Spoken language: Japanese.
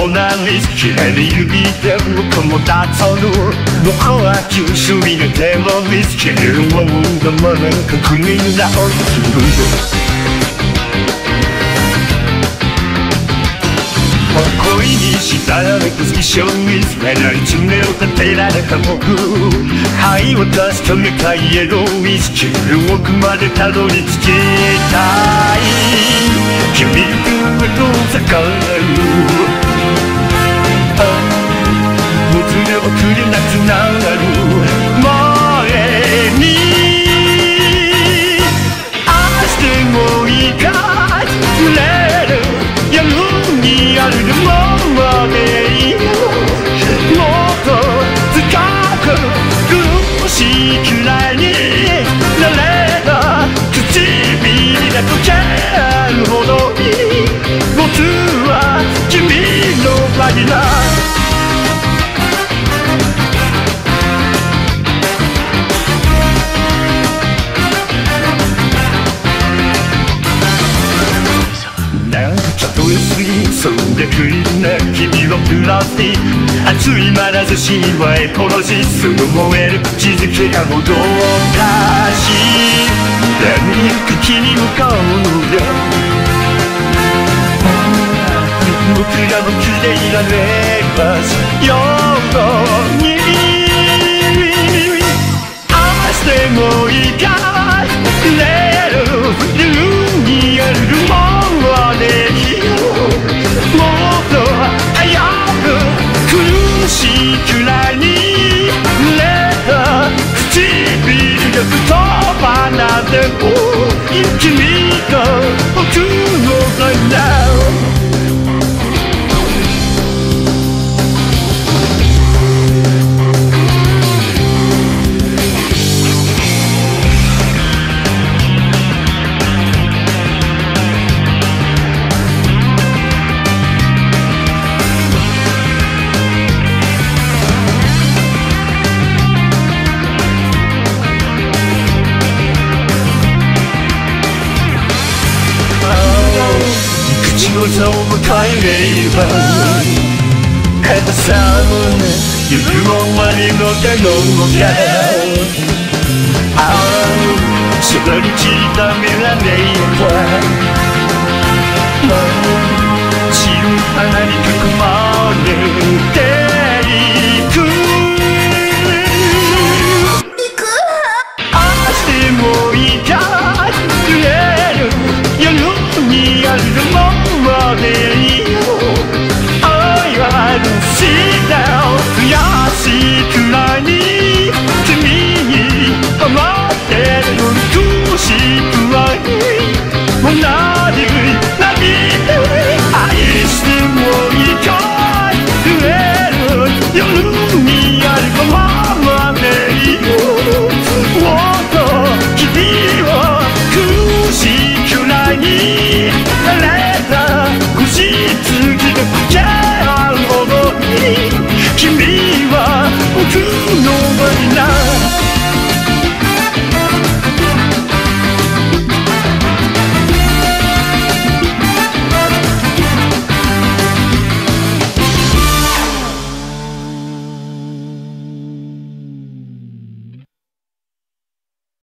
Mona Lisa 綺麗に指で僕も立つの僕は九州にテロリスト君を生んだまま確認だおい恋にしたらめく一緒に滑られ爪を立てられた僕愛を確かめたいエロミスキル奥までたどり着きたい君と戦うもつれをくれなくなる前に愛してもいいか触れる夜にあるままでいいよもっと深く苦しいくらいになれば唇が溶けるほどに僕は君のバニラそんでくりな君をプラスに熱い眼差しはエコロジすぐ燃える口づけがもどかしい何行く君向かうよ僕が僕でいられますように愛してもいいかレール夜にあるものでいいよもっと早く苦しいくらいに濡れた唇が言葉なんでも君と僕の間さを迎えれば肩寒い夜終わりの手の中